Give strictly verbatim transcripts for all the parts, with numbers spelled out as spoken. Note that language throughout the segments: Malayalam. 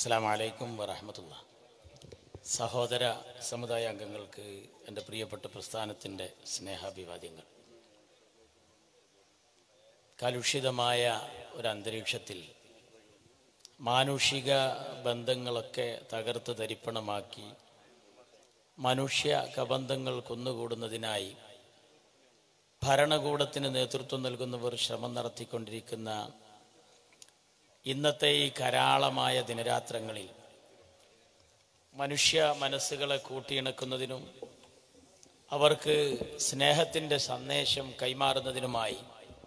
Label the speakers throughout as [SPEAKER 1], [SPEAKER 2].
[SPEAKER 1] അസ്സലാമു അലൈക്കും വറഹ്മത്തുള്ളാഹി. സഹോദര സമുദായ അംഗങ്ങൾക്ക് എൻ്റെ പ്രിയപ്പെട്ട പ്രസ്ഥാനത്തിൻ്റെ സ്നേഹാഭിവാദ്യങ്ങൾ. കലുഷിതമായ ഒരു അന്തരീക്ഷത്തിൽ മാനുഷിക ബന്ധങ്ങളൊക്കെ തകർത്ത് തരിപ്പണമാക്കി മനുഷ്യ കബന്ധങ്ങൾ കുന്നുകൂടുന്നതിനായി ഭരണകൂടത്തിന് നേതൃത്വം നൽകുന്നവർ ശ്രമം നടത്തിക്കൊണ്ടിരിക്കുന്ന ഇന്നത്തെ ഈ കരാളമായ ദിനരാത്രങ്ങളിൽ മനുഷ്യ മനസ്സുകളെ കൂട്ടിയിണക്കുന്നതിനും അവർക്ക് സ്നേഹത്തിൻ്റെ സന്ദേശം കൈമാറുന്നതിനുമായി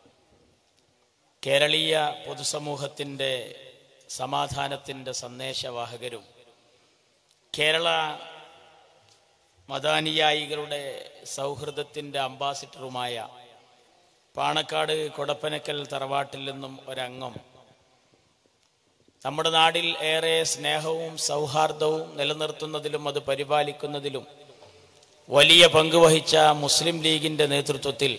[SPEAKER 1] കേരളീയ പൊതുസമൂഹത്തിൻ്റെ സമാധാനത്തിൻ്റെ സന്ദേശവാഹകരും കേരള മതാനുയായികളുടെ സൗഹൃദത്തിൻ്റെ അംബാസിഡറുമായ പാണക്കാട് കൊടപ്പനക്കൽ തറവാട്ടിൽ നിന്നും ഒരംഗം നമ്മുടെ നാടിൽ ഏറെ സ്നേഹവും സൗഹാർദ്ദവും നിലനിർത്തുന്നതിലും അത് പരിപാലിക്കുന്നതിലും വലിയ പങ്കുവഹിച്ച മുസ്ലിം ലീഗിൻ്റെ നേതൃത്വത്തിൽ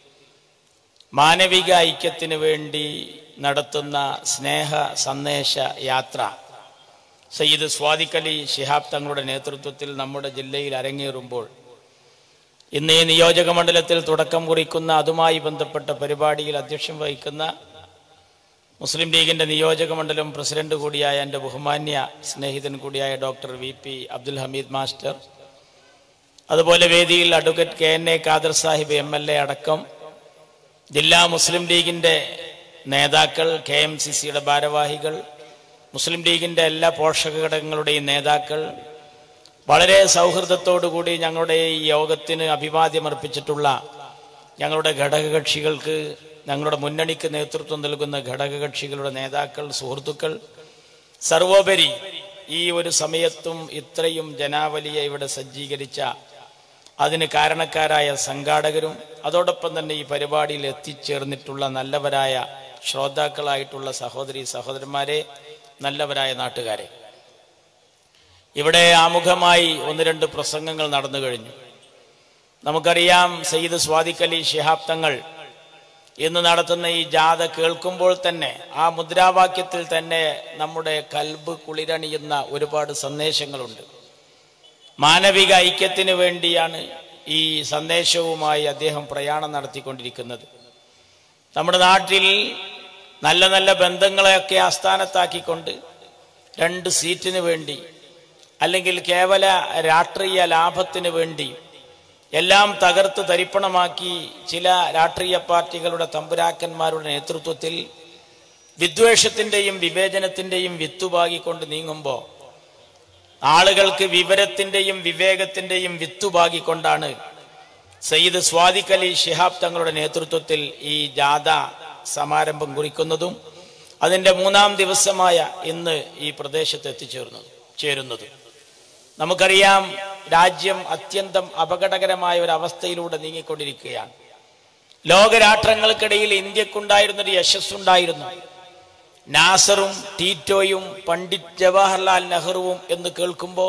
[SPEAKER 1] മാനവിക ഐക്യത്തിന് വേണ്ടി നടത്തുന്ന സ്നേഹ സന്ദേശ യാത്ര സയ്യിദ് സ്വാദിഖ് അലി ശിഹാബ് തങ്ങളുടെ നേതൃത്വത്തിൽ നമ്മുടെ ജില്ലയിൽ അരങ്ങേറുമ്പോൾ ഇന്ന് ഈ നിയോജക മണ്ഡലത്തിൽ തുടക്കം കുറിക്കുന്ന അതുമായി ബന്ധപ്പെട്ട പരിപാടിയിൽ അധ്യക്ഷം വഹിക്കുന്ന മുസ്ലിം ലീഗിൻ്റെ നിയോജക മണ്ഡലം പ്രസിഡന്റ് കൂടിയായ എൻ്റെ ബഹുമാന്യ സ്നേഹിതൻ കൂടിയായ doctor V P Abdul Hameed master, അതുപോലെ വേദിയിൽ advocate K N A Khader Sahib M L A അടക്കം ജില്ലാ മുസ്ലിം ലീഗിൻ്റെ നേതാക്കൾ, കെ എം സി സിയുടെ ഭാരവാഹികൾ, മുസ്ലിം ലീഗിൻ്റെ എല്ലാ പോഷക ഘടകങ്ങളുടെയും നേതാക്കൾ, വളരെ സൗഹൃദത്തോടുകൂടി ഞങ്ങളുടെ ഈ യോഗത്തിന് അഭിവാദ്യമർപ്പിച്ചിട്ടുള്ള ഞങ്ങളുടെ ഘടകകക്ഷികൾക്ക്, ഞങ്ങളുടെ മുന്നണിക്ക് നേതൃത്വം നൽകുന്ന ഘടകകക്ഷികളുടെ നേതാക്കൾ, സുഹൃത്തുക്കൾ, സർവോപരി ഈ ഒരു സമയത്തും ഇത്രയും ജനാവലിയെ ഇവിടെ സജ്ജീകരിച്ച അതിന് കാരണക്കാരായ സംഘാടകരും അതോടൊപ്പം തന്നെ ഈ പരിപാടിയിൽ എത്തിച്ചേർന്നിട്ടുള്ള നല്ലവരായ ശ്രോതാക്കളായിട്ടുള്ള സഹോദരി സഹോദരന്മാരെ, നല്ലവരായ നാട്ടുകാരെ, ഇവിടെ ആമുഖമായി ഒന്ന് രണ്ട് പ്രസംഗങ്ങൾ നടന്നു കഴിഞ്ഞു. നമുക്കറിയാം, സയ്യിദ് സ്വാദിഖ് അലി ശിഹാബ് തങ്ങൾ ഇന്ന് നടത്തുന്ന ഈ ജാഥ കേൾക്കുമ്പോൾ തന്നെ ആ മുദ്രാവാക്യത്തിൽ തന്നെ നമ്മുടെ കൽബ് കുളിരണിയുന്ന ഒരുപാട് സന്ദേശങ്ങളുണ്ട്. മാനവിക ഐക്യത്തിന് വേണ്ടിയാണ് ഈ സന്ദേശവുമായി അദ്ദേഹം പ്രയാണം നടത്തിക്കൊണ്ടിരിക്കുന്നത്. നമ്മുടെ നാട്ടിൽ നല്ല നല്ല ബന്ധങ്ങളെയൊക്കെ ആസ്ഥാനത്താക്കിക്കൊണ്ട് രണ്ട് സീറ്റിന് വേണ്ടി അല്ലെങ്കിൽ കേവല രാഷ്ട്രീയ ലാഭത്തിന് വേണ്ടി എല്ലാം തകർത്ത് തരിപ്പണമാക്കി ചില രാഷ്ട്രീയ പാർട്ടികളുടെ തമ്പുരാക്കന്മാരുടെ നേതൃത്വത്തിൽ വിദ്വേഷത്തിൻ്റെയും വിവേചനത്തിൻ്റെയും വിത്തുപാകിക്കൊണ്ട് നീങ്ങുമ്പോൾ ആളുകൾക്ക് വിവരത്തിൻ്റെയും വിവേകത്തിൻ്റെയും വിത്തുപാകിക്കൊണ്ടാണ് സയ്യിദ് സ്വാദിഖ് അലി ശിഹാബ് തങ്ങളുടെ നേതൃത്വത്തിൽ ഈ ജാഥ സമാരംഭം കുറിക്കുന്നതും അതിൻ്റെ മൂന്നാം ദിവസമായ ഇന്ന് ഈ പ്രദേശത്ത് എത്തിച്ചേർന്നു ചേരുന്നത്. നമുക്കറിയാം, രാജ്യം അത്യന്തം അപകടകരമായ ഒരു അവസ്ഥയിലൂടെ നീങ്ങിക്കൊണ്ടിരിക്കുകയാണ്. ലോകരാഷ്ട്രങ്ങൾക്കിടയിൽ ഇന്ത്യക്കുണ്ടായിരുന്നൊരു യശസ്സുണ്ടായിരുന്നു. നാസറും ടീറ്റോയും പണ്ഡിറ്റ് ജവഹർലാൽ നെഹ്റുവും എന്ന് കേൾക്കുമ്പോൾ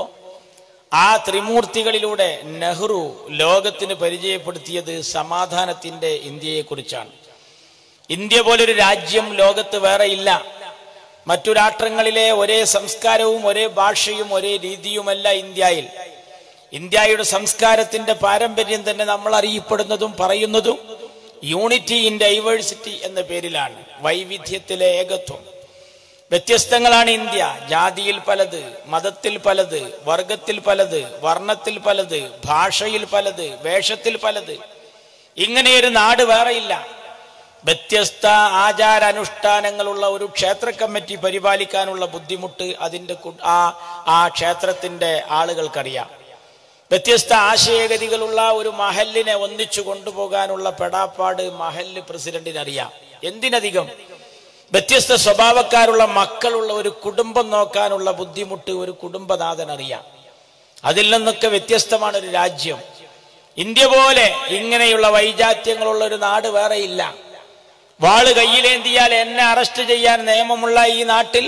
[SPEAKER 1] ആ ത്രിമൂർത്തികളിലൂടെ നെഹ്റു ലോകത്തിന് പരിചയപ്പെടുത്തിയത് സമാധാനത്തിൻ്റെ ഇന്ത്യയെക്കുറിച്ചാണ്. ഇന്ത്യ പോലൊരു രാജ്യം ലോകത്ത് വേറെ ഇല്ല. മറ്റു രാഷ്ട്രങ്ങളിലെ ഒരേ സംസ്കാരവും ഒരേ ഭാഷയും ഒരേ രീതിയുമല്ല ഇന്ത്യയിൽ. ഇന്ത്യയുടെ സംസ്കാരത്തിന്റെ പാരമ്പര്യം തന്നെ നമ്മൾ അറിയപ്പെടുന്നതും പറയുന്നതും യൂണിറ്റി ഇൻ ഡൈവേഴ്സിറ്റി എന്ന പേരിലാണ്. വൈവിധ്യത്തിലെ ഏകത്വം. വ്യത്യസ്തങ്ങളാണ് ഇന്ത്യ. ജാതിയിൽ പലത്, മതത്തിൽ പലത്, വർഗത്തിൽ പലത്, വർണ്ണത്തിൽ പലത്, ഭാഷയിൽ പലത്, വേഷത്തിൽ പലത്. ഇങ്ങനെയൊരു നാട് വേറെയില്ല. വ്യത്യസ്ത ആചാരാനുഷ്ഠാനങ്ങളുള്ള ഒരു ക്ഷേത്ര കമ്മിറ്റി പരിപാലിക്കാനുള്ള ബുദ്ധിമുട്ട് അതിൻ്റെ ആ ആ ക്ഷേത്രത്തിൻ്റെ ആളുകൾക്കറിയാം. വ്യത്യസ്ത ആശയഗതികളുള്ള ഒരു മഹലിനെ ഒന്നിച്ചു കൊണ്ടുപോകാനുള്ള പെടാപ്പാട് മഹല് പ്രസിഡന്റിനറിയാം. എന്തിനധികം വ്യത്യസ്ത സ്വഭാവക്കാരുള്ള മക്കളുള്ള ഒരു കുടുംബം നോക്കാനുള്ള ബുദ്ധിമുട്ട് ഒരു കുടുംബനാഥനറിയാം. അതിൽ നിന്നൊക്കെ വ്യത്യസ്തമാണ് ഒരു രാജ്യം. ഇന്ത്യ പോലെ ഇങ്ങനെയുള്ള വൈജാത്യങ്ങളുള്ള ഒരു നാട് വേറെയില്ല. വാള് കയ്യിലേന്തിയാൽ എന്നെ അറസ്റ്റ് ചെയ്യാൻ നിയമമുള്ള ഈ നാട്ടിൽ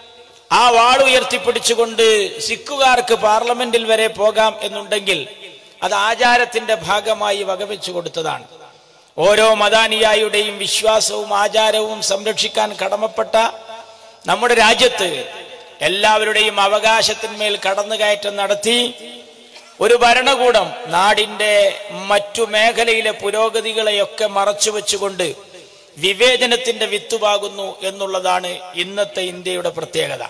[SPEAKER 1] ആ വാള് ഉയർത്തിപ്പിടിച്ചുകൊണ്ട് സിഖുകാർക്ക് പാർലമെന്റിൽ വരെ പോകാം എന്നുണ്ടെങ്കിൽ അത് ആചാരത്തിന്റെ ഭാഗമായി വകവെച്ചു കൊടുത്തതാണ്. ഓരോ മതാനുയായിയുടെയും വിശ്വാസവും ആചാരവും സംരക്ഷിക്കാൻ കടമപ്പെട്ട നമ്മുടെ രാജ്യത്ത് എല്ലാവരുടെയും അവകാശത്തിന്മേൽ കടന്നുകയറ്റം നടത്തി ഒരു ഭരണകൂടം നാടിന്റെ മറ്റു മേഖലയിലെ പുരോഗതികളെയൊക്കെ മറച്ചു വെച്ചുകൊണ്ട് വിവേചനത്തിന്റെ വിത്തുപാകുന്നു എന്നുള്ളതാണ് ഇന്നത്തെ ഇന്ത്യയുടെ പ്രത്യേകത.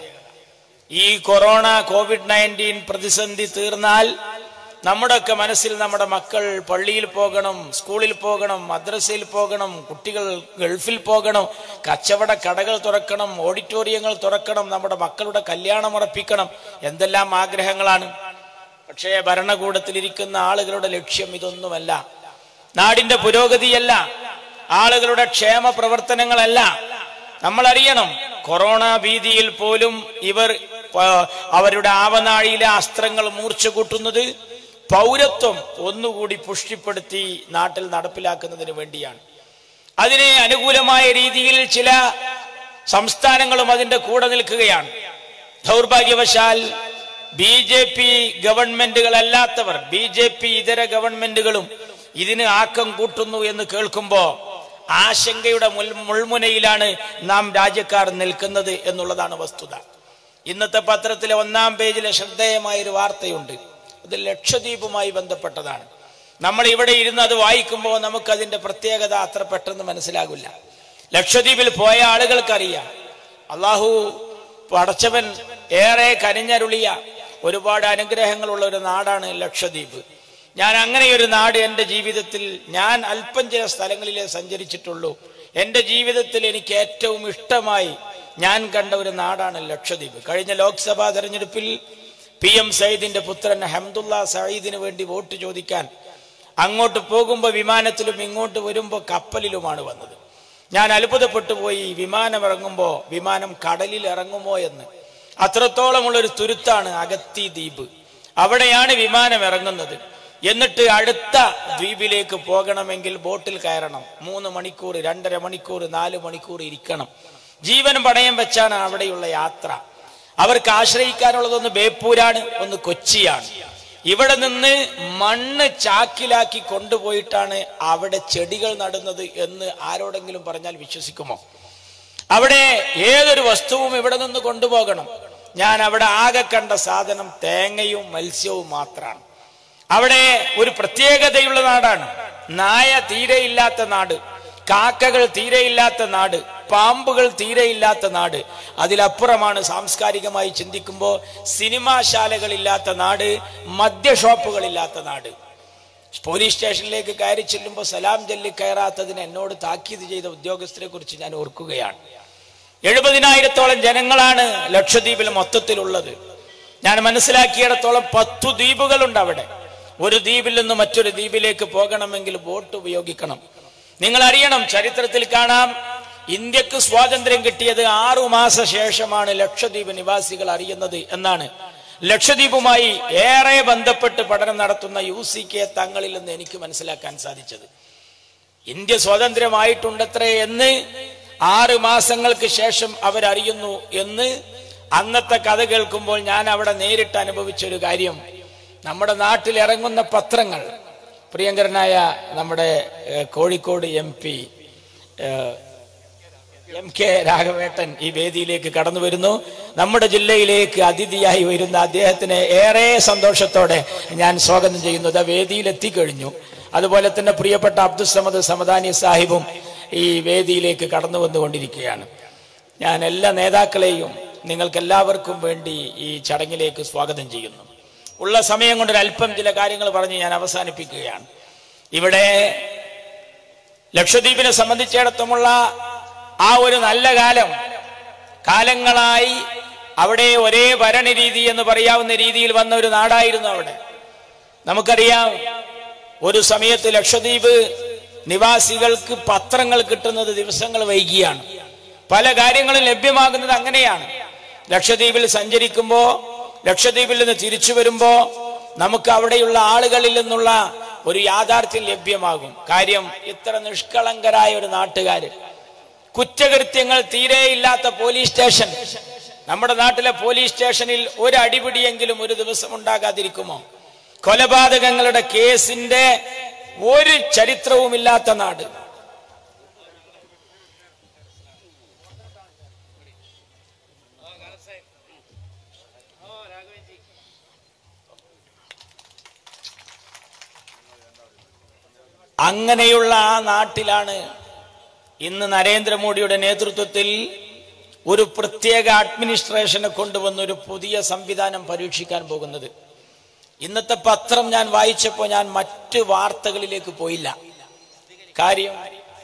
[SPEAKER 1] ഈ കൊറോണ കോവിഡ് നയൻറ്റീൻ പ്രതിസന്ധി തീർന്നാൽ നമ്മുടെയൊക്കെ മനസ്സിൽ നമ്മുടെ മക്കൾ പള്ളിയിൽ പോകണം, സ്കൂളിൽ പോകണം, മദ്രസയിൽ പോകണം, കുട്ടികൾ ഗൾഫിൽ പോകണം, കച്ചവട കടകൾ തുറക്കണം, ഓഡിറ്റോറിയങ്ങൾ തുറക്കണം, നമ്മുടെ മക്കളുടെ കല്യാണം ഉറപ്പിക്കണം, എന്തെല്ലാം ആഗ്രഹങ്ങളാണ്. പക്ഷേ ഭരണകൂടത്തിലിരിക്കുന്ന ആളുകളുടെ ലക്ഷ്യം ഇതൊന്നുമല്ല. നാടിന്റെ പുരോഗതിയല്ല, ആളുകളുടെ ക്ഷേമ പ്രവർത്തനങ്ങളല്ല. നമ്മൾ അറിയണം, കൊറോണ ഭീതിയിൽ പോലും ഇവർ അവരുടെ ആവനാഴിയിലെ അസ്ത്രങ്ങൾ മൂർച്ച കൂട്ടുന്നത് പൗരത്വം ഒന്നുകൂടി പുഷ്ടിപ്പെടുത്തി നാട്ടിൽ നടപ്പിലാക്കുന്നതിന് വേണ്ടിയാണ്. അതിന് അനുകൂലമായ രീതിയിൽ ചില സംസ്ഥാനങ്ങളും അതിന്റെ കൂടെ നിൽക്കുകയാണ്. ദൗർഭാഗ്യവശാൽ ബി ജെ പി ഗവൺമെന്റുകളല്ലാത്തവർ, ബി ജെ പി ഇതര ഗവൺമെന്റുകളും ഇതിന് ആക്കം കൂട്ടുന്നു എന്ന് കേൾക്കുമ്പോ ആശങ്കയുടെ മുൾ മുൾമുനയിലാണ് നാം രാജ്യക്കാർ നിൽക്കുന്നത് എന്നുള്ളതാണ് വസ്തുത. ഇന്നത്തെ പത്രത്തിലെ ഒന്നാം പേജിലെ ശ്രദ്ധേയമായൊരു വാർത്തയുണ്ട്. അത് ലക്ഷദ്വീപുമായി ബന്ധപ്പെട്ടതാണ്. നമ്മൾ ഇവിടെ ഇരുന്ന് അത് വായിക്കുമ്പോൾ നമുക്കതിന്റെ പ്രത്യേകത അത്ര പെട്ടെന്ന് മനസ്സിലാകില്ല. ലക്ഷദ്വീപിൽ പോയ ആളുകൾക്കറിയാം, അള്ളാഹു പടച്ചവൻ ഏറെ കനിഞ്ഞരുളിയ ഒരുപാട് അനുഗ്രഹങ്ങളുള്ള ഒരു നാടാണ് ലക്ഷദ്വീപ്. ഞാൻ അങ്ങനെ ഒരു നാട് എൻ്റെ ജീവിതത്തിൽ, ഞാൻ അല്പം ചില സ്ഥലങ്ങളിലേ സഞ്ചരിച്ചിട്ടുള്ളൂ. എൻ്റെ ജീവിതത്തിൽ എനിക്ക് ഏറ്റവും ഇഷ്ടമായി ഞാൻ കണ്ട ഒരു നാടാണ് ലക്ഷദ്വീപ്. കഴിഞ്ഞ ലോക്സഭാ തെരഞ്ഞെടുപ്പിൽ പി എം സയ്യിദിന്റെ പുത്രൻ ഹംദുള്ള സയ്യിദിന് വേണ്ടി വോട്ട് ചോദിക്കാൻ അങ്ങോട്ട് പോകുമ്പോൾ വിമാനത്തിലും ഇങ്ങോട്ട് വരുമ്പോൾ കപ്പലിലുമാണ് വന്നത്. ഞാൻ അത്ഭുതപ്പെട്ടു പോയി. വിമാനം ഇറങ്ങുമ്പോൾ വിമാനം കടലിൽ ഇറങ്ങുമോ എന്ന്. അത്രത്തോളമുള്ളൊരു തുരുത്താണ് അഗത്തി ദ്വീപ്. അവിടെയാണ് വിമാനം ഇറങ്ങുന്നത്. എന്നിട്ട് അടുത്ത ദ്വീപിലേക്ക് പോകണമെങ്കിൽ ബോട്ടിൽ കയറണം. മൂന്ന് മണിക്കൂർ, രണ്ടര മണിക്കൂർ, നാല് മണിക്കൂർ ഇരിക്കണം. ജീവൻ പണയം വെച്ചാണ് അവിടെയുള്ള യാത്ര. അവർക്ക് ആശ്രയിക്കാനുള്ളതൊന്ന് ബേപ്പൂരാണ്, ഒന്ന് കൊച്ചിയാണ്. ഇവിടെ നിന്ന് മണ്ണ് ചാക്കിലാക്കി കൊണ്ടുപോയിട്ടാണ് അവിടെ ചെടികൾ നടുന്നത് എന്ന് ആരോടെങ്കിലും പറഞ്ഞാൽ വിശ്വസിക്കുമോ? അവിടെ ഏതൊരു വസ്തുവും ഇവിടെ നിന്ന് കൊണ്ടുപോകണം. ഞാൻ അവിടെ ആകെ കണ്ട സാധനം തേങ്ങയും മത്സ്യവും മാത്രമാണ്. അവിടെ ഒരു പ്രത്യേകതയുള്ള നാടാണ്. നായ തീരെയില്ലാത്ത നാട്, കാക്കകൾ തീരെയില്ലാത്ത നാട്, പാമ്പുകൾ തീരെയില്ലാത്ത നാട്. അതിലപ്പുറമാണ് സാംസ്കാരികമായി ചിന്തിക്കുമ്പോൾ സിനിമാശാലകളില്ലാത്ത നാട്, മദ്യഷോപ്പുകളില്ലാത്ത നാട്. പോലീസ് സ്റ്റേഷനിലേക്ക് കയറി ചെല്ലുമ്പോൾ സലാം ചൊല്ലി കയറാത്തതിന് എന്നോട് താക്കീത് ചെയ്ത ഉദ്യോഗസ്ഥരെ കുറിച്ച് ഞാൻ ഓർക്കുകയാണ്. എഴുപതിനായിരത്തോളം ജനങ്ങളാണ് ലക്ഷദ്വീപിൽ മൊത്തത്തിലുള്ളത്. ഞാൻ മനസ്സിലാക്കിയിടത്തോളം പത്തു ദ്വീപുകളുണ്ട് അവിടെ. ഒരു ദ്വീപിൽ നിന്ന് മറ്റൊരു ദ്വീപിലേക്ക് പോകണമെങ്കിൽ ബോട്ട് ഉപയോഗിക്കണം. നിങ്ങൾ അറിയണം, ചരിത്രത്തിൽ കാണാം, ഇന്ത്യക്ക് സ്വാതന്ത്ര്യം കിട്ടിയത് ആറു മാസ ശേഷമാണ് ലക്ഷദ്വീപ് നിവാസികൾ അറിയുന്നത് എന്നാണ്. ലക്ഷദ്വീപുമായി ഏറെ ബന്ധപ്പെട്ട് പഠനം നടത്തുന്ന യു സി കെ തങ്ങളിൽ നിന്ന് എനിക്ക് മനസ്സിലാക്കാൻ സാധിച്ചത്, ഇന്ത്യ സ്വാതന്ത്ര്യമായിട്ടുണ്ടത്രേ എന്ന് ആറ് മാസങ്ങൾക്ക് ശേഷം അവരറിയുന്നു എന്ന്. അന്നത്തെ കഥ കേൾക്കുമ്പോൾ ഞാൻ അവിടെ നേരിട്ട് അനുഭവിച്ചൊരു കാര്യം, നമ്മുടെ നാട്ടിൽ ഇറങ്ങുന്ന പത്രങ്ങൾ, പ്രിയങ്കരനായ നമ്മുടെ Kozhikode M P M K രാഘവേട്ടൻ ഈ വേദിയിലേക്ക് കടന്നു വരുന്നു. നമ്മുടെ ജില്ലയിലേക്ക് അതിഥിയായി വരുന്ന അദ്ദേഹത്തിനെ ഏറെ സന്തോഷത്തോടെ ഞാൻ സ്വാഗതം ചെയ്യുന്നത്. വേദിയിൽ എത്തിക്കഴിഞ്ഞു. അതുപോലെ തന്നെ പ്രിയപ്പെട്ട അബ്ദുസമദ് സമദാനി സാഹിബും ഈ വേദിയിലേക്ക് കടന്നു വന്നുകൊണ്ടിരിക്കുകയാണ്. ഞാൻ എല്ലാ നേതാക്കളെയും നിങ്ങൾക്കെല്ലാവർക്കും വേണ്ടി ഈ ചടങ്ങിലേക്ക് സ്വാഗതം ചെയ്യുന്നു. ഉള്ള സമയം കൊണ്ട് ഒരല്പം ചില കാര്യങ്ങൾ പറഞ്ഞ് ഞാൻ അവസാനിപ്പിക്കുകയാണ്. ഇവിടെ ലക്ഷദ്വീപിനെ സംബന്ധിച്ചിടത്തോമുള്ള ആ ഒരു നല്ല കാലം, കാലങ്ങളായി അവിടെ ഒരേ ഭരണരീതി എന്ന് പറയാവുന്ന രീതിയിൽ വന്ന ഒരു നാടായിരുന്നു അവിടെ. നമുക്കറിയാം, ഒരു സമയത്ത് ലക്ഷദ്വീപ് നിവാസികൾക്ക് പത്രങ്ങൾ കിട്ടുന്നത് ദിവസങ്ങൾ വൈകിയാണ്. പല കാര്യങ്ങളും ലഭ്യമാകുന്നത് അങ്ങനെയാണ്. ലക്ഷദ്വീപിൽ സഞ്ചരിക്കുമ്പോൾ, ലക്ഷദ്വീപിൽ നിന്ന് തിരിച്ചു വരുമ്പോ നമുക്ക് അവിടെയുള്ള ആളുകളിൽ നിന്നുള്ള ഒരു യാഥാർത്ഥ്യം ലഭ്യമാകും. കാര്യം, ഇത്ര നിഷ്കളങ്കരായ ഒരു നാട്ടുകാര്, കുറ്റകൃത്യങ്ങൾ തീരെയില്ലാത്ത പോലീസ് സ്റ്റേഷൻ, നമ്മുടെ നാട്ടിലെ പോലീസ് സ്റ്റേഷനിൽ ഒരു അടിപിടിയെങ്കിലും ഒരു ദിവസം ഉണ്ടാകാതിരിക്കുമോ? കൊലപാതകങ്ങളുടെ കേസിന്റെ ഒരു ചരിത്രവുമില്ലാത്ത നാട്. അങ്ങനെയുള്ള ആ നാട്ടിലാണ് ഇന്ന് നരേന്ദ്രമോദിയുടെ നേതൃത്വത്തിൽ ഒരു പ്രത്യേക അഡ്മിനിസ്ട്രേഷനെ കൊണ്ടുവന്ന് ഒരു പുതിയ സംവിധാനം പരീക്ഷിക്കാൻ പോകുന്നത്. ഇന്നത്തെ പത്രം ഞാൻ വായിച്ചപ്പോൾ ഞാൻ മറ്റ് വാർത്തകളിലേക്ക് പോയില്ല. കാര്യം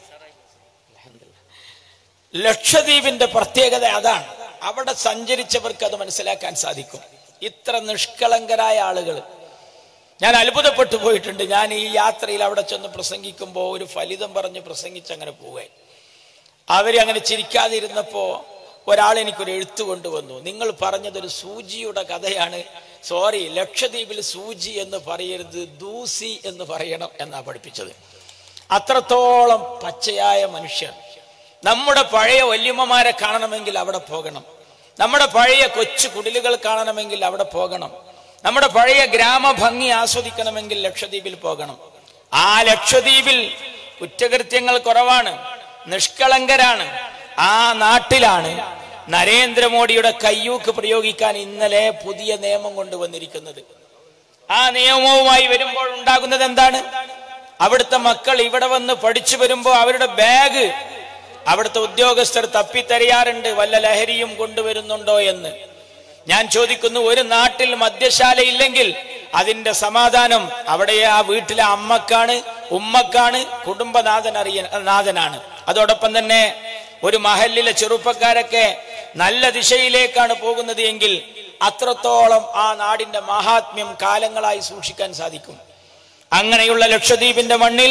[SPEAKER 1] ലക്ഷദ്വീപിന്റെ പ്രത്യേകത അതാണ്. അവിടെ സഞ്ചരിച്ചവർക്ക് അത് മനസ്സിലാക്കാൻ സാധിക്കും. ഇത്ര നിഷ്കളങ്കരായ ആളുകൾ ഞാൻ അത്ഭുതപ്പെട്ടു പോയിട്ടുണ്ട്. ഞാൻ ഈ യാത്രയിൽ അവിടെ ചെന്ന് പ്രസംഗിക്കുമ്പോൾ ഒരു ഫലിതം പറഞ്ഞ് പ്രസംഗിച്ച് അങ്ങനെ പോവുകയാണ്. അവര് അങ്ങനെ ചിരിക്കാതിരുന്നപ്പോ ഒരാൾ എനിക്കൊരു എഴുത്തു കൊണ്ടുവന്നു. നിങ്ങൾ പറഞ്ഞതൊരു സൂചിയുടെ കഥയാണ്. സോറി, ലക്ഷദ്വീപിൽ സൂചി എന്ന് പറയരുത്, ദൂസി എന്ന് പറയണം എന്നാ പഠിപ്പിച്ചത്. അത്രത്തോളം പച്ചയായ മനുഷ്യർ. നമ്മുടെ പഴയ വല്യമ്മമാരെ കാണണമെങ്കിൽ അവിടെ പോകണം. നമ്മുടെ പഴയ കൊച്ചു കുടിലുകൾ കാണണമെങ്കിൽ അവിടെ പോകണം. നമ്മുടെ പഴയ ഗ്രാമഭംഗി ആസ്വദിക്കണമെങ്കിൽ ലക്ഷദ്വീപിൽ പോകണം. ആ ലക്ഷദ്വീപിൽ കുറ്റകൃത്യങ്ങൾ കുറവാണ്, നിഷ്കളങ്കരാണ്. ആ നാട്ടിലാണ് നരേന്ദ്രമോദിയുടെ കയ്യൂക്ക് പ്രയോഗിക്കാൻ ഇന്നലെ പുതിയ നിയമം കൊണ്ടുവന്നിരിക്കുന്നത്. ആ നിയമവുമായി വരുമ്പോൾ ഉണ്ടാകുന്നത് എന്താണ്? അവിടുത്തെ മക്കൾ ഇവിടെ വന്ന് പഠിച്ചു വരുമ്പോൾ അവരുടെ ബാഗ് അവിടുത്തെ ഉദ്യോഗസ്ഥർ തപ്പിത്തറിയാറുണ്ട്, വല്ല ലഹരിയും കൊണ്ടുവരുന്നുണ്ടോ എന്ന്. ഞാൻ ചോദിക്കുന്നു, ഒരു നാട്ടിൽ മദ്യശാല ഇല്ലെങ്കിൽ അതിന്റെ സമാധാനം അവിടെ ആ വീട്ടിലെ അമ്മക്കാണ്, ഉമ്മക്കാണ്, കുടുംബനാഥൻ അറിയ നാഥനാണ്. അതോടൊപ്പം തന്നെ ഒരു മഹല്ലിലെ ചെറുപ്പക്കാരൊക്കെ നല്ല ദിശയിലേക്കാണ് പോകുന്നത് എങ്കിൽ അത്രത്തോളം ആ നാടിന്റെ മഹാത്മ്യം കാലങ്ങളായി സൂക്ഷിക്കാൻ സാധിക്കും. അങ്ങനെയുള്ള ലക്ഷദ്വീപിന്റെ മണ്ണിൽ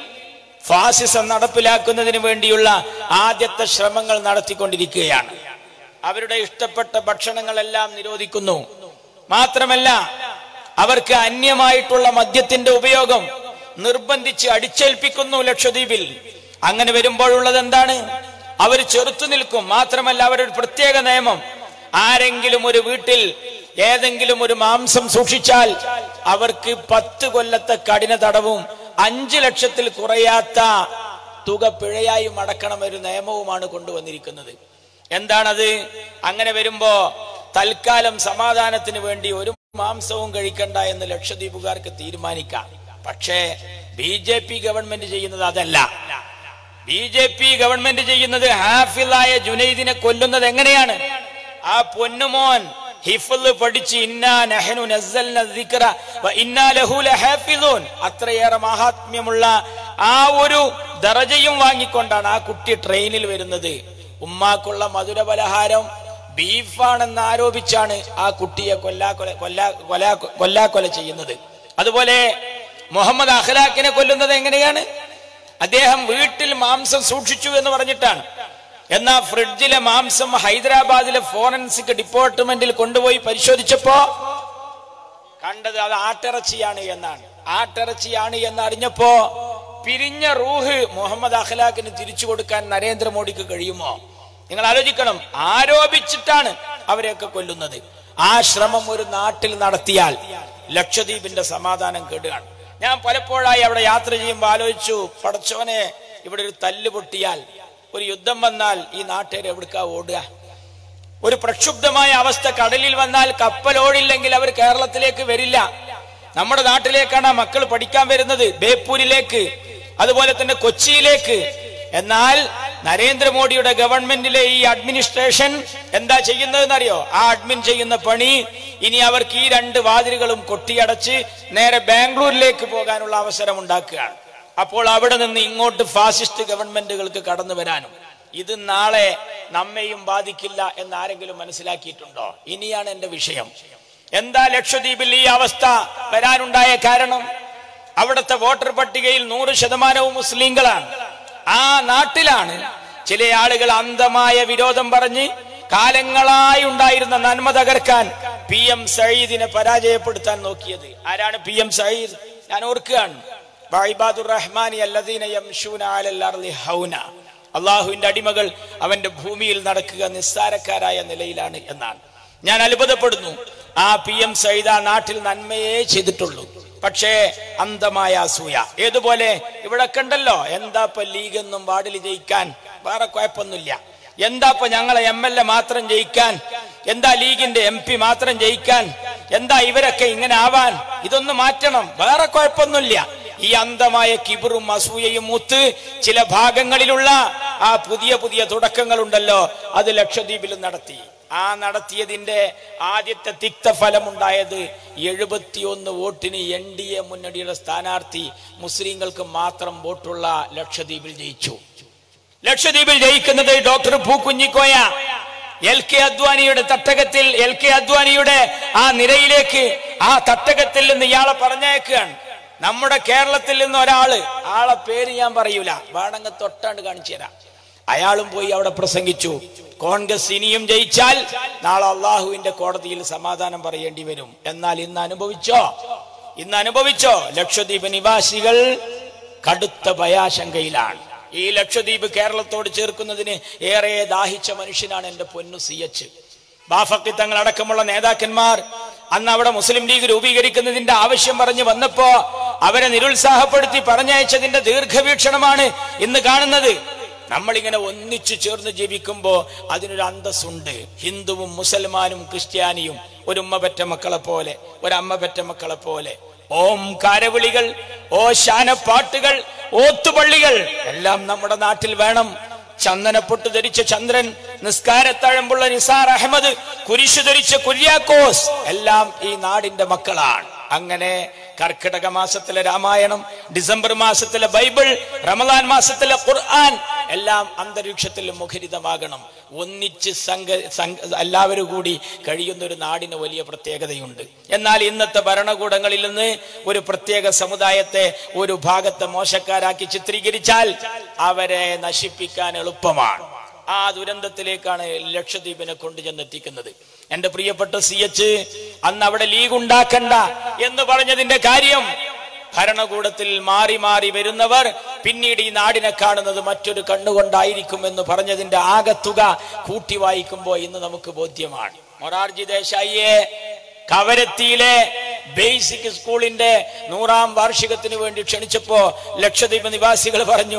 [SPEAKER 1] ഫാസിസം നടപ്പിലാക്കുന്നതിന് വേണ്ടിയുള്ള ആദ്യത്തെ ശ്രമങ്ങൾ നടത്തിക്കൊണ്ടിരിക്കുകയാണ്. അവരുടെ ഇഷ്ടപ്പെട്ട ഭക്ഷണങ്ങളെല്ലാം നിരോധിക്കുന്നു. മാത്രമല്ല, അവർക്ക് അന്യമായിട്ടുള്ള മദ്യത്തിന്റെ ഉപയോഗം നിർബന്ധിച്ച് അടിച്ചേൽപ്പിക്കുന്നു ലക്ഷദ്വീപിൽ. അങ്ങനെ വരുമ്പോഴുള്ളത് എന്താണ്? അവർ ചെറുത്തു നിൽക്കും. മാത്രമല്ല, അവരൊരു പ്രത്യേക നിയമം, ആരെങ്കിലും ഒരു വീട്ടിൽ ഏതെങ്കിലും ഒരു മാംസം സൂക്ഷിച്ചാൽ അവർക്ക് പത്ത് കൊല്ലത്തെ കഠിന തടവും അഞ്ചു ലക്ഷത്തിൽ കുറയാത്ത തുക പിഴയായും അടക്കണം ഒരു നിയമവുമാണ് കൊണ്ടുവന്നിരിക്കുന്നത്. എന്താണത്? അങ്ങനെ വരുമ്പോ തൽക്കാലം സമാധാനത്തിന് വേണ്ടി ഒരു മാംസവും കഴിക്കണ്ട എന്ന് ലക്ഷദ്വീപുകാർക്ക് തീരുമാനിക്കാം. പക്ഷേ ബി ജെ പി ഗവൺമെന്റ് ചെയ്യുന്നത് അതല്ല. ബി ജെ പി ഗവൺമെന്റ് ചെയ്യുന്നത് ഹാഫിളായ ജുനൈദിനെ കൊല്ലുന്നത് എങ്ങനെയാണ്? ആ പൊന്നുമോൻ ഹിഫ്ള് പഠിച്ച് ഇന്നാ നഹ്നു നസ്സൽന ദിക്റ വ ഇന്നാ ലഹു ലഹാഫിളൂൻ, അത്രയേറെ മഹാത്മ്യമുള്ള ആ ഒരു ദറജയും വാങ്ങിക്കൊണ്ടാണ് ആ കുട്ടി ട്രെയിനിൽ വരുന്നത്. ഉമ്മാക്കുള്ള മധുര പലഹാരം ബീഫാണെന്ന് ആരോപിച്ചാണ് ആ കുട്ടിയെ കൊല്ലാക്കൊല കൊല്ലാ കൊല്ലാ കൊല്ലാക്കൊല ചെയ്യുന്നത്. അതുപോലെ മുഹമ്മദ് അഖ്ലാഖിനെ കൊല്ലുന്നത് എങ്ങനെയാണ്? അദ്ദേഹം വീട്ടിൽ മാംസം സൂക്ഷിച്ചു എന്ന് പറഞ്ഞിട്ടാണ്. എന്നാ ഫ്രിഡ്ജിലെ മാംസം ഹൈദരാബാദിലെ ഫോറൻസിക് ഡിപ്പാർട്ട്മെന്റിൽ കൊണ്ടുപോയി പരിശോധിച്ചപ്പോ കണ്ടത് അത് ആട്ടിറച്ചിയാണ് എന്നാണ്. ആട്ടിറച്ചിയാണ് എന്ന് അറിഞ്ഞപ്പോ പിരിഞ്ഞ റൂഹ് മുഹമ്മദ് അഖ്ലാഖിന് തിരിച്ചു കൊടുക്കാൻ നരേന്ദ്രമോദിക്ക് കഴിയുമോ? നിങ്ങൾ ആലോചിക്കണം. ആരോപിച്ചിട്ടാണ് അവരെയൊക്കെ കൊല്ലുന്നത്. ആ ശ്രമം ഒരു നാട്ടിൽ നടത്തിയാൽ ലക്ഷദ്വീപിന്റെ സമാധാനം കെടുകയാണ്. ഞാൻ പലപ്പോഴായി അവിടെ യാത്ര ചെയ്യുമ്പോൾ ആലോചിച്ചു, പടച്ചോനെ, ഇവിടെ ഒരു തല്ല് പൊട്ടിയാൽ, ഒരു യുദ്ധം വന്നാൽ ഈ നാട്ടുകാർ എവിടുക്കാ ഓടുക? ഒരു പ്രക്ഷുബ്ധമായ അവസ്ഥ കടലിൽ വന്നാൽ കപ്പൽ ഓടില്ലെങ്കിൽ അവർ കേരളത്തിലേക്ക് വരില്ല. നമ്മുടെ നാട്ടിലേക്കാണ് ആ മക്കൾ പഠിക്കാൻ വരുന്നത്, ബേപ്പൂരിലേക്ക്, അതുപോലെ തന്നെ കൊച്ചിയിലേക്ക്. എന്നാൽ നരേന്ദ്രമോദിയുടെ ഗവൺമെന്റിലെ ഈ അഡ്മിനിസ്ട്രേഷൻ എന്താ ചെയ്യുന്നതെന്നറിയോ? ആ അഡ്മിൻ ചെയ്യുന്ന പണി ഇനി അവർക്ക് ഈ രണ്ട് വാതിലുകളും കൊട്ടിയടച്ച് നേരെ ബാംഗ്ലൂരിലേക്ക് പോകാനുള്ള അവസരം ഉണ്ടാക്കുകയാണ്. അപ്പോൾ അവിടെ നിന്ന് ഇങ്ങോട്ട് ഫാസിസ്റ്റ് ഗവൺമെന്റുകൾക്ക് കടന്നു വരാനും. ഇത് നാളെ നമ്മെയും ബാധിക്കില്ല എന്ന് ആരെങ്കിലും മനസ്സിലാക്കിയിട്ടുണ്ടോ? ഇനിയാണ് എന്റെ വിഷയം. എന്താ ലക്ഷദ്വീപിൽ ഈ അവസ്ഥ വരാനുണ്ടായ കാരണം? അവിടുത്തെ വോട്ടർ പട്ടികയിൽ നൂറ് ശതമാനവും മുസ്ലിങ്ങളാണ്. ആ നാട്ടിലാണ് ചില ആളുകൾ അന്ധമായ വിരോധം പറഞ്ഞ് കാലങ്ങളായി ഉണ്ടായിരുന്ന നന്മ തകർക്കാൻ പി എം സയ്യിദിനെ പരാജയപ്പെടുത്താൻ നോക്കിയത്. ആരാണ് പി എം സയ്യിദ്? ഞാൻ ഓർക്കുകയാണ്, അള്ളാഹുവിന്റെ അടിമകൾ അവന്റെ ഭൂമിയിൽ നടക്കുക നിസ്സാരക്കാരായ നിലയിലാണ് എന്നാണ്. ഞാൻ അത്ഭുതപ്പെടുന്നു. ആ പി എം സയ്യിദ് ആ നാട്ടിൽ നന്മയെ ചെയ്തിട്ടുള്ളൂ. പക്ഷേ അന്ധമായ അസൂയ. ഏതുപോലെ ഇവിടെ കണ്ടല്ലോ, എന്താപ്പ ലീഗെന്നും വാർഡിൽ ജയിക്കാൻ, വേറെ കുഴപ്പമൊന്നുമില്ല. എന്താപ്പ ഞങ്ങളെ എം എൽ എ മാത്രം ജയിക്കാൻ, എന്താ ലീഗിന്റെ എം പി മാത്രം ജയിക്കാൻ, എന്താ ഇവരൊക്കെ ഇങ്ങനെ ആവാൻ, ഇതൊന്ന് മാറ്റണം, വേറെ കുഴപ്പമൊന്നുമില്ല. ഈ അന്ധമായ കിബറും അസൂയയും മൂത്ത് ചില ഭാഗങ്ങളിലുള്ള ആ പുതിയ പുതിയ തുടക്കങ്ങളുണ്ടല്ലോ, അത് ലക്ഷദ്വീപിലും നടത്തി. ആ നടത്തിയതിന്റെ ആദ്യത്തെ തിക്ത ഫലമുണ്ടായത് എഴുപത്തിയൊന്ന് വോട്ടിന് എൻ ഡി എ മുന്നണിയുടെ സ്ഥാനാർത്ഥി മുസ്ലിങ്ങൾക്ക് മാത്രം വോട്ടുള്ള ലക്ഷദ്വീപിൽ ജയിച്ചു. ലക്ഷദ്വീപിൽ ജയിക്കുന്നത് ഡോക്ടർ പൂക്കുഞ്ഞിക്കോയ എൽ കെ അദ്വാനിയുടെ തട്ടകത്തിൽ, എൽ കെ അദ്വാനിയുടെ ആ നിരയിലേക്ക്, ആ തട്ടകത്തിൽ നിന്ന് ഇയാളെ പറഞ്ഞേക്കുകയാണ്. നമ്മുടെ കേരളത്തിൽ നിന്ന് ഒരാള്, ആളെ പേര് ഞാൻ പറയൂല, വേണമെങ്കിൽ തൊട്ടാണ്ട് കാണിച്ചു തരാം. അയാളും പോയി അവിടെ പ്രസംഗിച്ചു. കോൺഗ്രസ് ഇനിയും ജയിച്ചാൽ നാളെ അള്ളാഹുവിന്റെ കോടതിയിൽ സമാധാനം പറയേണ്ടി വരും. എന്നാൽ ഇന്ന് അനുഭവിച്ചോ, ഇന്ന് അനുഭവിച്ചോ ലക്ഷദ്വീപ് നിവാസികൾ കടുത്ത ഭയാശങ്കയിലാണ്. ഈ ലക്ഷദ്വീപ് കേരളത്തോട് ചേർക്കുന്നതിന് ഏറെ ദാഹിച്ച മനുഷ്യനാണ് എന്റെ പൊന്നു സി എച്ച്. ബാഫക്കി തങ്ങൾ അടക്കമുള്ള നേതാക്കന്മാർ അന്ന് അവിടെ മുസ്ലിം ലീഗ് രൂപീകരിക്കുന്നതിന്റെ ആവശ്യം പറഞ്ഞു വന്നപ്പോ അവരെ നിരുത്സാഹപ്പെടുത്തി പറഞ്ഞയച്ചതിന്റെ ദീർഘവീക്ഷണമാണ് ഇന്ന് കാണുന്നത്. നമ്മളിങ്ങനെ ഒന്നിച്ചു ചേർന്ന് ജീവിക്കുമ്പോ അതിനൊരു അന്തസ്സുണ്ട്. ഹിന്ദുവും മുസൽമാനും ക്രിസ്ത്യാനിയും ഒരു ഉമ്മ പെറ്റ മക്കളെ പോലെ, ഒരമ്മ പെറ്റ മക്കളെ പോലെ. ഓം കാരവിളികൾ, ഓ ശാനപ്പാട്ടുകൾ, ഓത്തുപള്ളികൾ എല്ലാം നമ്മുടെ നാട്ടിൽ വേണം. ചന്ദനപ്പൊട്ട് ധരിച്ച ചന്ദ്രൻ, നിസ്കാരത്തഴമ്പുള്ള നിസാർ അഹമ്മദ്, കുരിശു ധരിച്ച കുര്യാക്കോസ് എല്ലാം ഈ നാടിന്റെ മക്കളാണ്. അങ്ങനെ കർക്കിടക മാസത്തിലെ രാമായണം, ഡിസംബർ മാസത്തിലെ ബൈബിൾ, റമദാൻ മാസത്തിലെ ഖുർആൻ എല്ലാം അന്തരീക്ഷത്തിൽ മുഖരിതമാകണം. ഒന്നിച്ച് സംഘ എല്ലാവരും കൂടി കഴിയുന്ന ഒരു നാടിന് വലിയ പ്രത്യേകതയുണ്ട്. എന്നാൽ ഇന്നത്തെ ഭരണകൂടങ്ങളിൽ നിന്ന് ഒരു പ്രത്യേക സമുദായത്തെ ഒരു ഭാഗത്തെ മോശക്കാരാക്കി ചിത്രീകരിച്ചാൽ അവരെ നശിപ്പിക്കാൻ എളുപ്പമാണ്. ആ ദുരന്തത്തിലേക്കാണ് ലക്ഷദ്വീപിനെ കൊണ്ടു ചെന്നെത്തിക്കുന്നത്. എന്റെ പ്രിയപ്പെട്ട സി എച്ച്, അന്ന് അവിടെ ലീഗ് ഉണ്ടാക്കണ്ട എന്ന് പറഞ്ഞതിന്റെ കാര്യം, ഭരണകൂടത്തിൽ മാറി മാറി വരുന്നവർ പിന്നീട് ഈ നാടിനെ കാണുന്നത് മറ്റൊരു കണ്ണുകൊണ്ടായിരിക്കും എന്ന് പറഞ്ഞതിന്റെ ആകത്തുക കൂട്ടി വായിക്കുമ്പോൾ ഇന്ന് നമുക്ക് ബോധ്യമാണ്. മൊറാർജി ദേശായിയെ കവരത്തിയിലെ ബേസിക് സ്കൂളിന്റെ നൂറാം വാർഷികത്തിന് വേണ്ടി ക്ഷണിച്ചപ്പോ ലക്ഷദ്വീപ് നിവാസികൾ പറഞ്ഞു,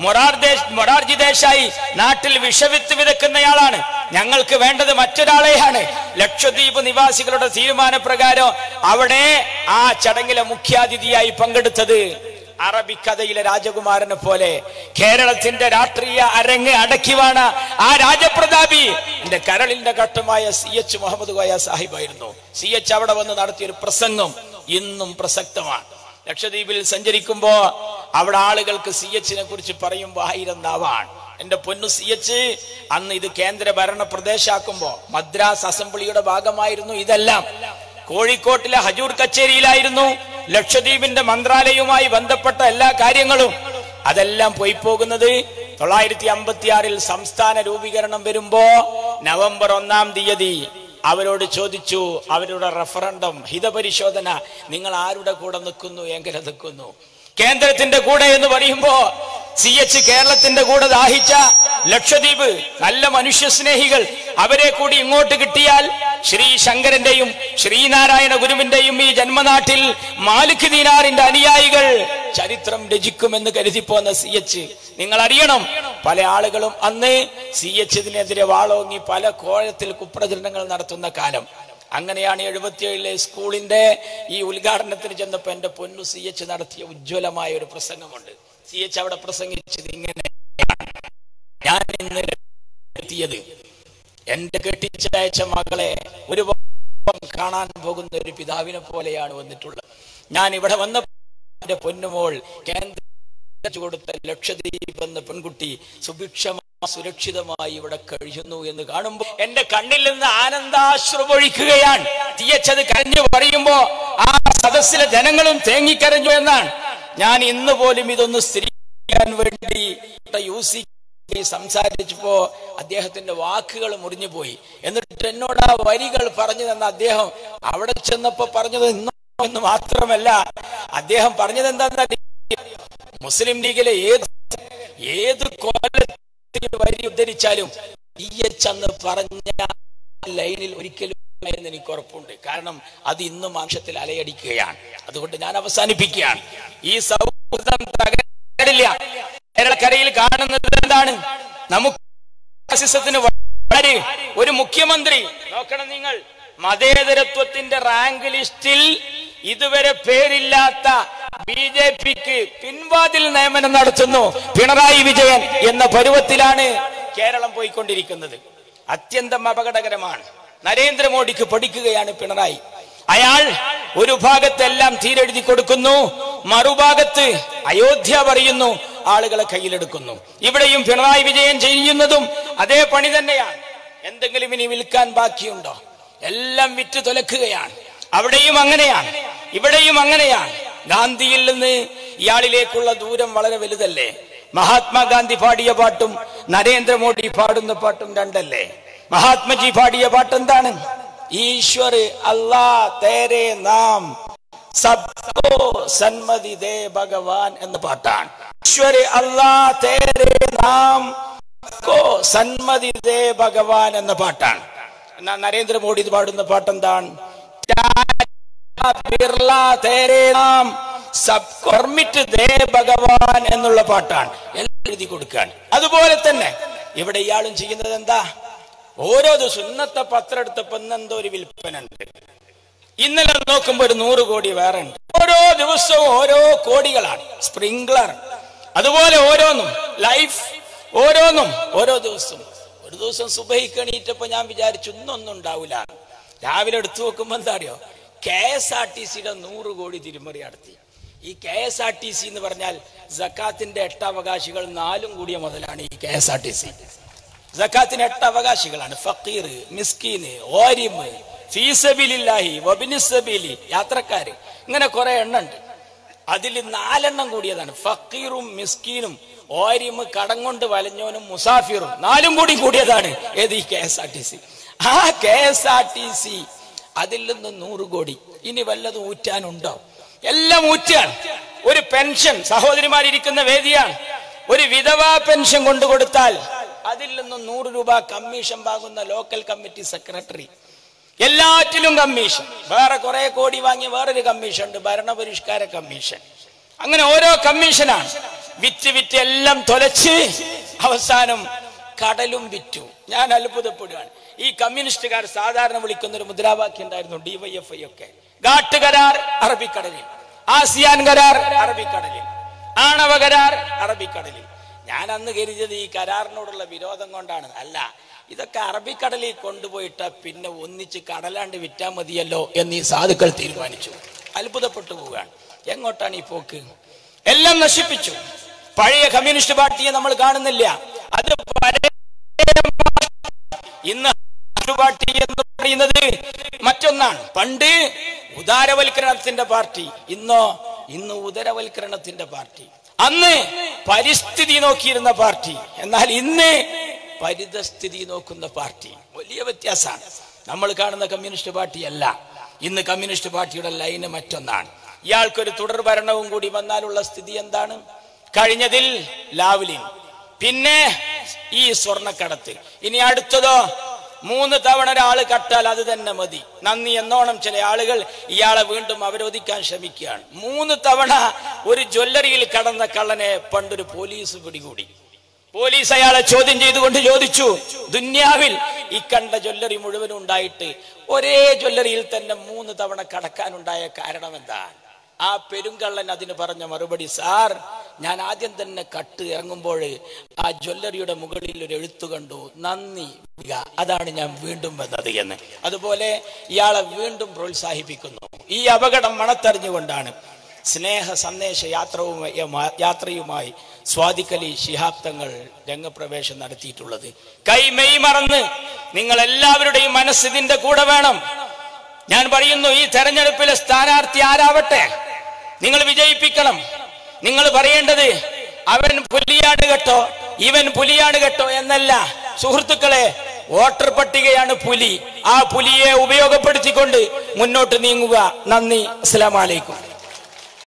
[SPEAKER 1] മൊറാർജി ദേശായി നാട്ടിൽ വിഷവിത്ത് വിതക്കുന്നയാളാണ്, ഞങ്ങൾക്ക് വേണ്ടത് മറ്റൊരാളെയാണ്. ലക്ഷദ്വീപ് നിവാസികളുടെ തീരുമാനപ്രകാരം അവിടെ ആ ചടങ്ങിലെ മുഖ്യാതിഥിയായി പങ്കെടുത്തത് അറബിക്കഥയിലെ രാജകുമാരനെ പോലെ കേരളത്തിന്റെ രാഷ്ട്രീയ അരങ്ങ് അടക്കിവാണ ആ രാജപ്രതാപി എന്റെ കരളിന്റെ ഘട്ടമായ സി എച്ച് മുഹമ്മദ് കോയ സാഹിബായിരുന്നു. സി എച്ച് അവിടെ വന്ന് നടത്തിയൊരു പ്രസംഗം ഇന്നും പ്രസക്തമാണ്. ലക്ഷദ്വീപിൽ സഞ്ചരിക്കുമ്പോ അവിടെ ആളുകൾക്ക് സി എച്ചിനെ കുറിച്ച് പറയുമ്പോ ആയിരം നാവാണ്. എന്റെ പൊന്നു സി എച്ച്, അന്ന് ഇത് കേന്ദ്ര ഭരണ പ്രദേശാക്കുമ്പോ മദ്രാസ് അസംബ്ലിയുടെ ഭാഗമായിരുന്നു ഇതെല്ലാം. കോഴിക്കോട്ടിലെ ഹജൂർ കച്ചേരിയിലായിരുന്നു ലക്ഷദ്വീപിന്റെ മന്ത്രാലയവുമായി ബന്ധപ്പെട്ട എല്ലാ കാര്യങ്ങളും. അതെല്ലാം പോയി പോകുന്നത് തൊള്ളായിരത്തി അമ്പത്തി ആറിൽ സംസ്ഥാന രൂപീകരണം വരുമ്പോ നവംബർ ഒന്നാം തീയതി അവരോട് ചോദിച്ചു, അവരുടെ റഫറൻഡം, ഹിതപരിശോധന, നിങ്ങൾ ആരുടെ കൂടെ നിൽക്കുന്നു, എങ്ങനെ നിൽക്കുന്നു? കേന്ദ്രത്തിന്റെ കൂടെ എന്ന് പറയുമ്പോ സി എച്ച് കേരളത്തിന്റെ കൂടെ ദാഹിച്ച ലക്ഷദ്വീപ് നല്ല മനുഷ്യസ്നേഹികൾ, അവരെ കൂടി ഇങ്ങോട്ട് കിട്ടിയാൽ ശ്രീ ശങ്കരന്റെയും ശ്രീനാരായണ ഗുരുവിന്റെയും ഈ ജന്മനാട്ടിൽ മാലിക് ദീനാറിന്റെ അനുയായികൾ ചരിത്രം രചിക്കുമെന്ന് കരുതിപ്പോന്ന സി എച്ച്, നിങ്ങൾ അറിയണം, പല ആളുകളും അന്ന് സി എച്ച് ഇതിനെതിരെ വാളോങ്ങി പല കോഴത്തിൽ കുപ്രചരണങ്ങൾ നടത്തുന്ന കാലം. അങ്ങനെയാണ് എഴുപത്തിയേഴിലെ സ്കൂളിന്റെ ഈ ഉദ്ഘാടനത്തിന് ചെന്നപ്പോ എന്റെ പൊന്നു സി എച്ച് നടത്തിയ ഉജ്ജ്വലമായ ഒരു പ്രസംഗമുണ്ട്. സി എച്ച് അവിടെ പ്രസംഗിച്ചത് ഇങ്ങനെ, ഞാൻ ഇന്ന് എത്തിയത് എന്റെ കെട്ടിച്ചയച്ച മകളെ ഒരു കാണാൻ പോകുന്ന ഒരു പിതാവിനെ പോലെയാണ് വന്നിട്ടുള്ളത്. ഞാൻ ഇവിടെ വന്നപ്പോൾ എന്റെ പൊന്നുമോൾ കേന്ദ്ര കൊടുത്ത ലക്ഷദ്വീപ് എന്ന പെൺകുട്ടി സുഭിക്ഷമായി സുരക്ഷിതമായി ഇവിടെ കഴിയുന്നു എന്ന് കാണുമ്പോൾ എന്റെ കണ്ണിൽ നിന്ന് ആനന്ദാശ്രു പൊഴിക്കുകയാണ്. തീയച്ചത് കരഞ്ഞു പറയുമ്പോ ആ സദസ്സിലെ ജനങ്ങളും തേങ്ങിക്കരഞ്ഞു എന്നാണ്. ഞാൻ ഇന്ന് പോലും ഇതൊന്ന് സ്ഥിരീകരിക്കാൻ വേണ്ടി യു സി സംസാരിച്ചപ്പോ അദ്ദേഹത്തിന്റെ വാക്കുകൾ മുറിഞ്ഞു പോയി. എന്നിട്ട് എന്നോട് ആ വരികൾ പറഞ്ഞു തന്ന അദ്ദേഹം അവിടെ ചെന്നപ്പോ പറഞ്ഞത് ഇന്ന് മാത്രമല്ല, അദ്ദേഹം പറഞ്ഞത് എന്താ, മുസ്ലിം ലീഗിലെ ഏത് ഏത് കോലത്തിൽ വരി ഉദ്ധരിച്ചാലും ഈ എച്ച് പറഞ്ഞ ലൈനിൽ ഒരിക്കലും എന്ന് എനിക്ക് ഉറപ്പുണ്ട്. കാരണം അത് ഇന്നും ആംശത്തിൽ അലയടിക്കുകയാണ്. അതുകൊണ്ട് ഞാൻ അവസാനിപ്പിക്കുകയാണ്. ഈ സൗഹൃദം തകരില്ല. കേരളക്കരയിൽ കാണുന്നത് എന്താണ്? നമുക്ക് ഒരു മുഖ്യമന്ത്രി നോക്കണം നിങ്ങൾ, മതേതരത്വത്തിന്റെ റാങ്ക് ലിസ്റ്റിൽ ഇതുവരെ പേരില്ലാത്ത ബി ജെ പിക്ക് പിൻവാതിൽ നിയമനം നടത്തുന്നു പിണറായി വിജയൻ എന്ന പരുവത്തിലാണ് കേരളം പോയിക്കൊണ്ടിരിക്കുന്നത്. അത്യന്തം അപകടകരമാണ്. നരേന്ദ്രമോദിക്ക് പഠിക്കുകയാണ് പിണറായി. അയാൾ ഒരു ഭാഗത്തെല്ലാം തീരെഴുതി കൊടുക്കുന്നു, മറുഭാഗത്ത് അയോധ്യ പറയുന്നു, ആളുകളെ കയ്യിലെടുക്കുന്നു. ഇവിടെയും പിണറായി വിജയൻ ചെയ്യുന്നതും അതേ പണി തന്നെയാണ്. എന്തെങ്കിലും ഇനി വിൽക്കാൻ ബാക്കിയുണ്ടോ? എല്ലാം വിറ്റ് തുലക്കുകയാണ്. അവിടെയും അങ്ങനെയാണ്, ഇവിടെയും അങ്ങനെയാണ്. ഗാന്ധിയിൽ നിന്ന് ഇയാളിലേക്കുള്ള ദൂരം വളരെ വലുതല്ലേ? മഹാത്മാഗാന്ധി പാടിയ പാട്ടും നരേന്ദ്രമോദി പാടുന്ന പാട്ടും രണ്ടല്ലേ? മഹാത്മജി പാടിയ പാട്ട് എന്താണ്? ഈശ്വർ അല്ലാ തേരെ നാം സബ്കോ സന്മതി ദേ ഭഗവാൻ എന്ന പാട്ടാണ്. ഈശ്വർ അല്ലാ തേരെ നാം സബ്കോ സന്മതി ദേ ഭഗവാൻ എന്ന പാട്ടാണ്. എന്നാ നരേന്ദ്രമോദി പാടുന്ന പാട്ടെന്താണ്? ബിർള തേരെ നാം സബ്കോ പെർമിറ്റ് ദേ ഭഗവാൻ എന്നുള്ള പാട്ടാണ്. എല്ലാം എഴുതി കൊടുക്കാൻ. അതുപോലെ തന്നെ ഇവിടെ ഇയാളും ചെയ്യുന്നത് എന്താ? ഓരോ ദിവസം ഇന്നത്തെ പത്രം എടുത്തപ്പോ ഇന്നെന്തോ ഒരു വിൽപ്പന ഉണ്ട്, ഇന്നലെ നോക്കുമ്പോ ഒരു നൂറ് കോടി വേറെ ഉണ്ട്. ഓരോ ദിവസവും ഓരോ കോടികളാണ്. സ്പ്രിംഗ്ലർ അതുപോലെ ഓരോന്നും, ലൈഫ് ഓരോന്നും ഓരോ ദിവസവും. ഒരു ദിവസം സുബഹിക്ക് എണീറ്റപ്പോ ഞാൻ വിചാരിച്ചു ഇന്നൊന്നും ഉണ്ടാവില്ല. രാവിലെ എടുത്തു നോക്കുമ്പോ എന്താ അറിയോ? കെ എസ് ആർ ടി സിയുടെ നൂറ് കോടി തിരിമറി നടത്തി. ഈ K S R T C എന്ന് പറഞ്ഞാൽ സക്കാത്തിന്റെ എട്ടവകാശികൾ നാലും കൂടിയ മുതലാണ് ഈ K S R T C. സക്കാത്തിന് എട്ട് അവകാശികളാണ്: ഫക്കീർ, മിസ്കീന്, ഓരിമ്, ഫീസബിലില്ലാഹി, വബിനിസബിലി, യാത്രക്കാര്. ഇങ്ങനെ കുറെ എണ്ണം ഉണ്ട്. അതിൽ നാലെണ്ണം കൂടിയതാണ് ഫക്കീറും മിസ്കീനും ഓരിമ്, കടം കൊണ്ട് വലഞ്ഞോനും മുസാഫിറും. നാലും കൂടി കൂടിയതാണ് ഏത്? ഈ K S R T C. ആ K S R T C അതിൽ നിന്ന് നൂറ് കോടി. ഇനി വല്ലതും ഊറ്റാനുണ്ടോ? എല്ലാം ഊറ്റാണ്. ഒരു പെൻഷൻ, സഹോദരിമാരിയ്ക്കുന്ന വേദിയാണ്, ഒരു വിധവാ പെൻഷൻ കൊണ്ടുകൊടുത്താൽ അതിൽ നിന്നും നൂറ് രൂപ കമ്മീഷൻ വാങ്ങുന്ന ലോക്കൽ കമ്മിറ്റി സെക്രട്ടറി. എല്ലാറ്റിലും കമ്മീഷൻ. വേറെ കുറെ കോടി വാങ്ങി വേറൊരു കമ്മീഷൻ ഉണ്ട്, ഭരണപരിഷ്കാര കമ്മീഷൻ. അങ്ങനെ ഓരോ കമ്മീഷനാണ്. വിറ്റ് വിറ്റ് എല്ലാം തൊലച്ച് അവസാനം കടലും വിറ്റു. ഞാൻ അത്ഭുതപ്പെടുകയാണ്. ഈ കമ്മ്യൂണിസ്റ്റുകാർ സാധാരണ വിളിക്കുന്ന ഒരു മുദ്രാവാക്യം ഉണ്ടായിരുന്നു, ഡിവൈഎഫ്ഐ ഒക്കെ. ഘാട്ട് കരാർ അറബിക്കടലിൽ, ആസിയാൻ കരാർ അറബിക്കടലിൽ, ആണവ കരാർ അറബിക്കടലിൽ. ഞാൻ അന്ന് കരുതിയത് ഈ കരാറിനോടുള്ള വിരോധം കൊണ്ടാണ്. അല്ല, ഇതൊക്കെ അറബിക്കടലിൽ കൊണ്ടുപോയിട്ട പിന്നെ ഒന്നിച്ച് കടലാണ്ട് വിറ്റാൽ മതിയല്ലോ എന്ന് ഈ സാധുക്കൾ തീരുമാനിച്ചു. അത്ഭുതപ്പെട്ടു പോവുകയാണ്. എങ്ങോട്ടാണ് ഈ പോക്ക്? എല്ലാം നശിപ്പിച്ചു. പഴയ കമ്മ്യൂണിസ്റ്റ് പാർട്ടിയെ നമ്മൾ കാണുന്നില്ല. അത് ഇന്ന് പാർട്ടി എന്ന് പറയുന്നത് മറ്റൊന്നാണ്. പണ്ട് ഉദാരവൽക്കരണത്തിന്റെ പാർട്ടി, ഇന്നോ ഇന്ന് ഉദരവൽക്കരണത്തിന്റെ പാർട്ടി. അന്ന് പരിസ്ഥിതി നോക്കിയിരുന്ന പാർട്ടി, എന്നാൽ ഇന്ന് പരിതസ്ഥിതി നോക്കുന്ന പാർട്ടി. വലിയ വ്യത്യാസമാണ്. നമ്മൾ കാണുന്ന കമ്മ്യൂണിസ്റ്റ് പാർട്ടിയല്ല. ഇന്ന് കമ്മ്യൂണിസ്റ്റ് പാർട്ടിയുടെ ലൈന് മറ്റൊന്നാണ്. ഇയാൾക്കൊരു തുടർ ഭരണവും കൂടി വന്നാലുള്ള സ്ഥിതി എന്താണ്? കഴിഞ്ഞതിൽ ലാവ്ലിൻ, പിന്നെ ഈ സ്വർണ്ണക്കടത്ത്. ഇനി അടുത്തതോ മൂന്ന് തവണ ഒരാള് കട്ടാൽ അത് തന്നെ മതി, നന്ദി എന്നോണം ചില ആളുകൾ ഇയാളെ വീണ്ടും അവരോധിക്കാൻ ശ്രമിക്കുകയാണ്. മൂന്ന് തവണ ഒരു ജ്വല്ലറിയിൽ കടന്ന കള്ളനെ പണ്ടൊരു പോലീസ് പിടികൂടി. പോലീസ് അയാളെ ചോദ്യം ചെയ്തുകൊണ്ട് ചോദിച്ചു, ദുന്യാവിൽ ഈ കണ്ട ജ്വല്ലറി മുഴുവനും ഉണ്ടായിട്ട് ഒരേ ജ്വല്ലറിയിൽ തന്നെ മൂന്ന് തവണ കടക്കാനുണ്ടായ കാരണം എന്താ? ആ പെരുങ്കള്ളൻ അതിന് പറഞ്ഞ മറുപടി, സാർ, ഞാൻ ആദ്യം തന്നെ കട്ട് ഇറങ്ങുമ്പോൾ ആ ജ്വല്ലറിയുടെ മുകളിൽ ഒരു എഴുത്തു കണ്ടു, നന്ദി, അതാണ് ഞാൻ വീണ്ടും വന്നത് എന്ന്. അതുപോലെ ഇയാളെ വീണ്ടും പ്രോത്സാഹിപ്പിക്കുന്നു. ഈ അപകടം മണത്തറിഞ്ഞുകൊണ്ടാണ് സ്നേഹ സന്ദേശ യാത്രവുമായി യാത്രയുമായി സ്വാദിഖ് അലി ശിഹാബ് തങ്ങൾ രംഗപ്രവേശം നടത്തിയിട്ടുള്ളത്. കൈമെയ് മറന്ന് നിങ്ങൾ എല്ലാവരുടെയും മനസ്സ് ഇതിന്റെ കൂടെ വേണം. ഞാൻ പറയുന്നു, ഈ തെരഞ്ഞെടുപ്പിലെ സ്ഥാനാർത്ഥി ആരാവട്ടെ, നിങ്ങൾ വിജയിപ്പിക്കണം. നിങ്ങൾ പറയേണ്ടത് അവൻ പുലിയാണ് കേട്ടോ, ഇവൻ പുലിയാണ് കേട്ടോ എന്നല്ല. സുഹൃത്തുക്കളെ, വോട്ടർ പട്ടികയാണ് പുലി. ആ പുലിയെ ഉപയോഗപ്പെടുത്തിക്കൊണ്ട് മുന്നോട്ട് നീങ്ങുക. നന്ദി. അസ്സലാമു അലൈക്കും.